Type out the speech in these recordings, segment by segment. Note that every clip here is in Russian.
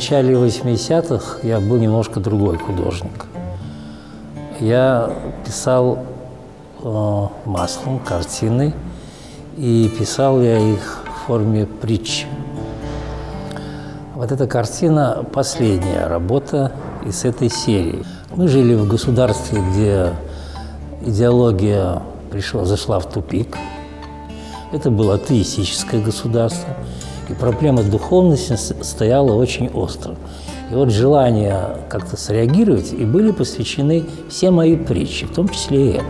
начале 80-х я был немножко другой художник. Я писал маслом картины, и писал я их в форме притч. Вот эта картина – последняя работа из этой серии. Мы жили в государстве, где идеология зашла в тупик. Это было атеистическое государство, и проблема духовности стояла очень остро. И вот желание как-то среагировать, и были посвящены все мои притчи, в том числе и это.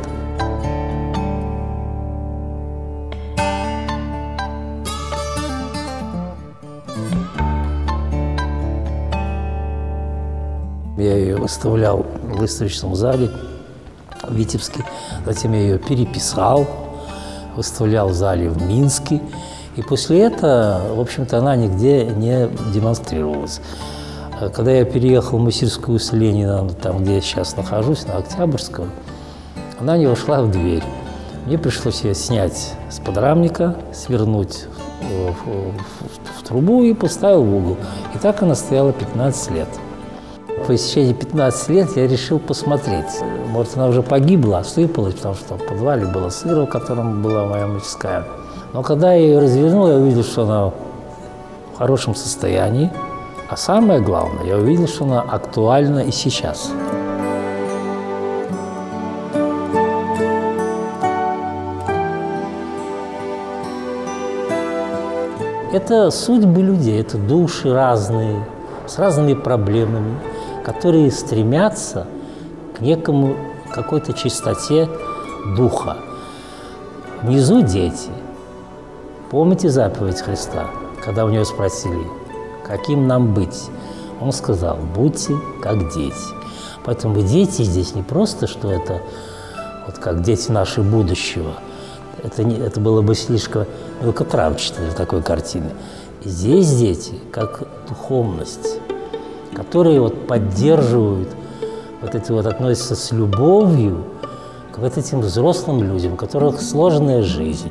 Я ее выставлял в выставочном зале в Витебске, затем я ее переписал, выставлял в зале в Минске, и после этого, в общем-то, она нигде не демонстрировалась. Когда я переехал в мастерскую с Ленина, там, где я сейчас нахожусь, на Октябрьском, она не вошла в дверь. Мне пришлось ее снять с подрамника, свернуть в трубу и поставил в угол. И так она стояла 15 лет. По истечении 15 лет я решил посмотреть. Может, она уже погибла, осыпалась, потому что в подвале было сыро, в котором была моя мастерская. Но когда я ее развернул, я увидел, что она в хорошем состоянии. А самое главное, я увидел, что она актуальна и сейчас. Это судьбы людей, это души разные, с разными проблемами, которые стремятся к некому, какой-то чистоте духа. Внизу дети. Помните заповедь Христа, когда у него спросили, каким нам быть? Он сказал, будьте как дети. Поэтому дети здесь не просто, что это вот как дети нашего будущего. Это было бы слишком мелкотравчато для такой картины. Здесь дети как духовность, которые вот поддерживают, вот эти вот относятся с любовью к вот этим взрослым людям, у которых сложная жизнь.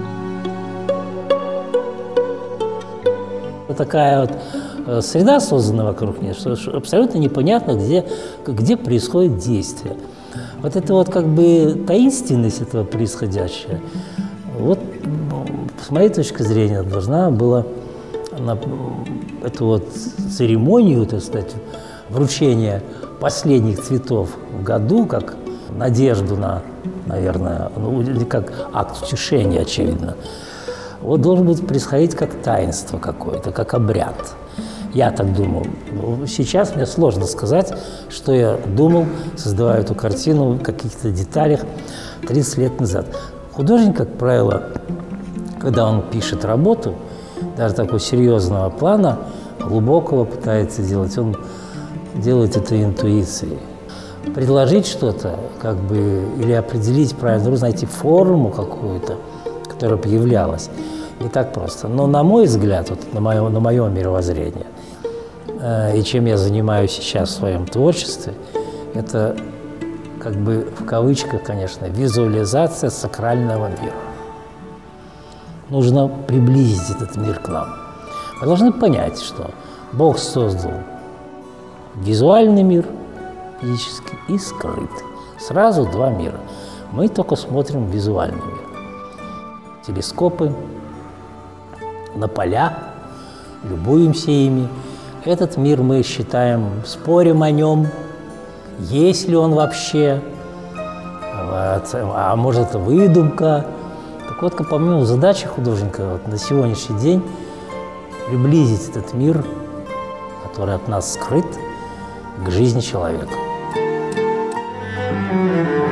Такая вот среда создана вокруг них, что абсолютно непонятно, где происходит действие. Вот это вот как бы таинственность этого происходящего, вот с моей точки зрения должна была на эту вот церемонию, так сказать, вручения последних цветов в году, как надежду на, наверное, ну, или как акт утешения, очевидно, вот должен быть происходить как таинство какое-то, как обряд. Я так думал. Сейчас мне сложно сказать, что я думал, создавая эту картину в каких-то деталях 30 лет назад. Художник, как правило, когда он пишет работу, даже такого серьезного плана, глубокого пытается делать, он делает это интуицией. Предложить что-то, как бы, или определить правильно, нужно найти форму какую-то, которая появлялась. Не так просто. Но, на мой взгляд, вот, на мое мировоззрение, и чем я занимаюсь сейчас в своем творчестве, это, как бы, в кавычках, конечно, визуализация сакрального мира. Нужно приблизить этот мир к нам. Мы должны понять, что Бог создал визуальный мир, физический, и скрытый. Сразу два мира. Мы только смотрим визуальный мир. Телескопы, на поля, любуемся ими. Этот мир мы считаем, спорим о нем, есть ли он вообще, а может, это выдумка. Так вот, по-моему, задача художника вот, на сегодняшний день приблизить этот мир, который от нас скрыт, к жизни человека.